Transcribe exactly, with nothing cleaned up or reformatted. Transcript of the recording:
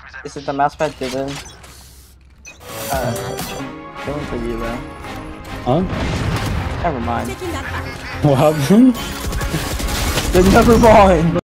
Is it the mousepad didn't? Uh, going for you though. Huh? Never mind. What happened? Then never mind.